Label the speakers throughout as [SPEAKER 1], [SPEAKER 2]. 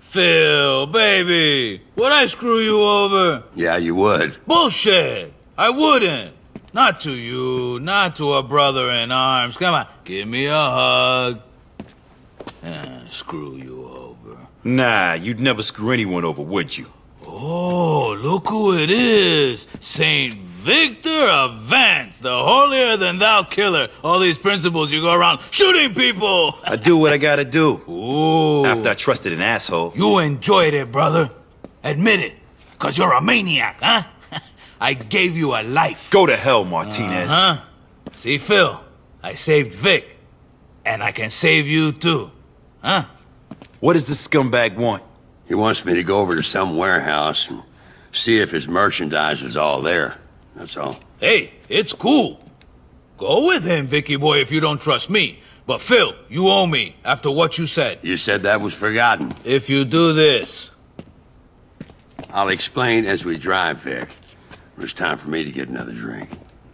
[SPEAKER 1] Phil, baby, would I screw you over?
[SPEAKER 2] Yeah, you would.
[SPEAKER 1] Bullshit! I wouldn't. Not to you, not to a brother in arms. Come on, give me a hug. Screw you over.
[SPEAKER 3] Nah, you'd never screw anyone over, would you?
[SPEAKER 1] Oh, look who it is. Saint Victor of Vance, the holier-than-thou killer. All these principles you go around shooting people.
[SPEAKER 3] I do what I gotta do.
[SPEAKER 1] Ooh.
[SPEAKER 3] After I trusted an asshole.
[SPEAKER 1] You enjoyed it, brother. Admit it, because you're a maniac, huh? I gave you a life.
[SPEAKER 3] Go to hell, Martinez.
[SPEAKER 1] See, Phil, I saved Vic, and I can save you too. Huh?
[SPEAKER 3] What does this scumbag want?
[SPEAKER 2] He wants me to go over to some warehouse and see if his merchandise is all there. That's all.
[SPEAKER 1] Hey, it's cool. Go with him, Vicky boy, if you don't trust me. But Phil, you owe me after what you said.
[SPEAKER 2] You said that was forgotten.
[SPEAKER 1] If you do this.
[SPEAKER 2] I'll explain as we drive, Vic. It's time for me to get another drink.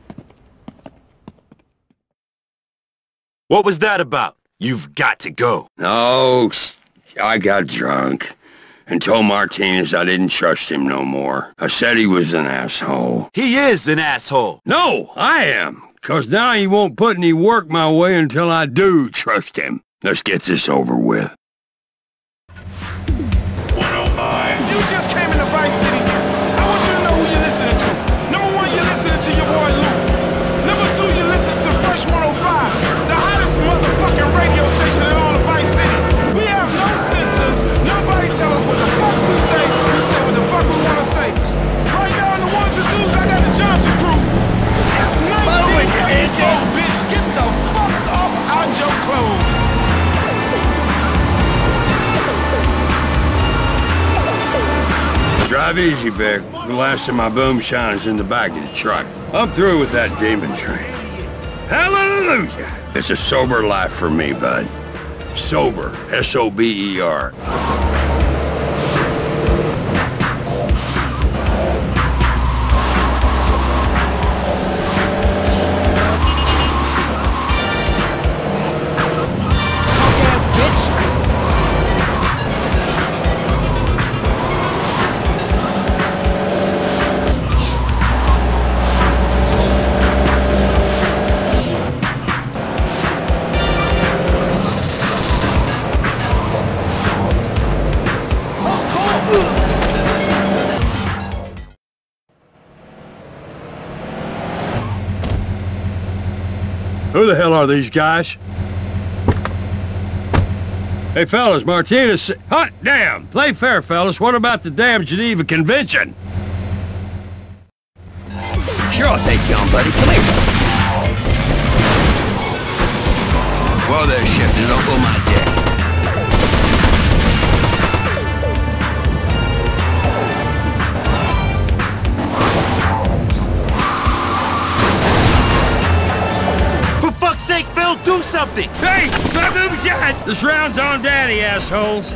[SPEAKER 3] What was that about? You've got to go.
[SPEAKER 2] No, I got drunk and told Martinez I didn't trust him no more. I said he was an asshole.
[SPEAKER 3] He is an asshole.
[SPEAKER 2] No, I am. 'Cause now he won't put any work my way until I do trust him. Let's get this over with.
[SPEAKER 4] 105. You just came into Vice City. I want you to know who you're listening to. Number one, you're listening to your boy Luke. Number two, you listen to Fresh 105, the hottest motherfucking radio station in all of Vice City. We have no censors. Nobody tell us what the fuck we say. We say what the fuck we want to say. Right now in the ones and twos, I got the Johnson crew. It's 1984, bitch. Get the fuck up out your clothes.
[SPEAKER 2] Drive easy, Vic. The last of my boom shines in the back of the truck. I'm through with that demon train. Hallelujah! It's a sober life for me, bud. Sober. S-O-B-E-R. Who the hell are these guys? Hey, fellas, Martinez... Hot damn! Play fair, fellas. What about the damn Geneva Convention?
[SPEAKER 5] Sure, I'll take you on, buddy. Come here. Whoa there, Shifter. Don't pull my dick.
[SPEAKER 3] Sake, Phil, do something!
[SPEAKER 2] Hey! Stop moving shot! This round's on daddy, assholes!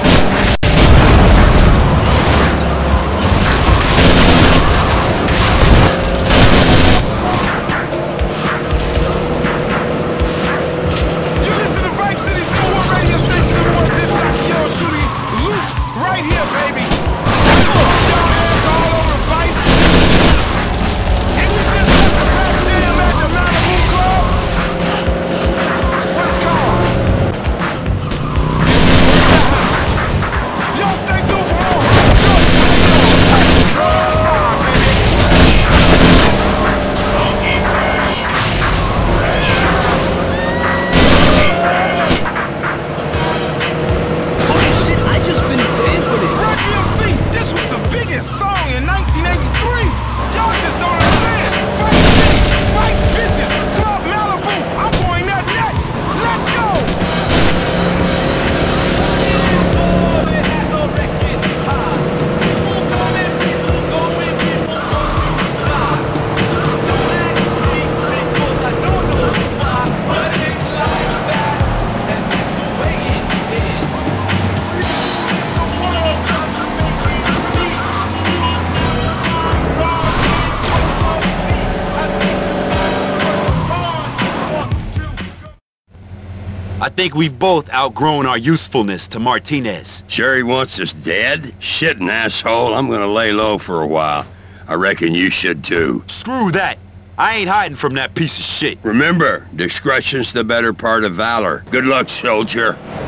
[SPEAKER 4] You listen to Vice City's number one radio station and want this Shakio shooting Luke right here, baby! Your ass all over Vice City! And you just left the Pep Jam at the Malibu Club? What's called?
[SPEAKER 3] think we've both outgrown our usefulness to Martinez.
[SPEAKER 2] Sure he wants us dead? Shitting asshole, I'm gonna lay low for a while. I reckon you should too.
[SPEAKER 3] Screw that. I ain't hiding from that piece of shit.
[SPEAKER 2] Remember, discretion's the better part of valor. Good luck, soldier.